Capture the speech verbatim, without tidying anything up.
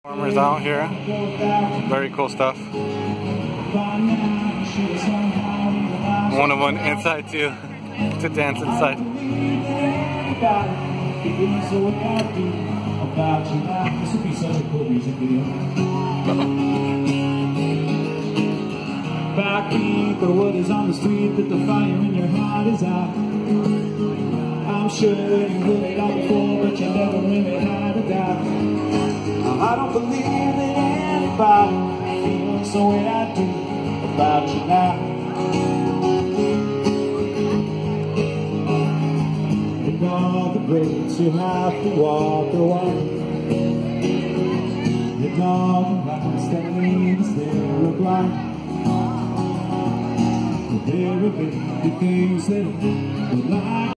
Farmers out here, very cool stuff. One of one inside too, to dance inside. This would be such a cool music video. Backbeat, the word is on the street that the fire in your heart is out. I'm sure you really liked before, but you never really had a doubt. I don't believe that anybody feels the way I do about you now. And all the roads you have to walk along, and all the lights that lead us there are blind. There are the things that we like.